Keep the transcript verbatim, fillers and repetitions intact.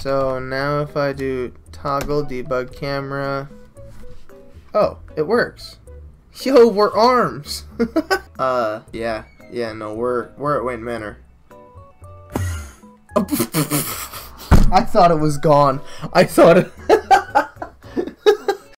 So now if I do toggle debug camera, oh, it works. Yo, we're arms. uh, yeah, yeah, no, we're we're at Wayne Manor. I thought it was gone. I thought it.